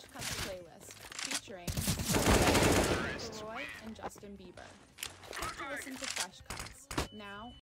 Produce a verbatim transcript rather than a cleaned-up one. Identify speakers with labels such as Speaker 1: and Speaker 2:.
Speaker 1: Fresh Cuts playlist featuring Leroy and Justin Bieber. Click to listen to Fresh Cuts now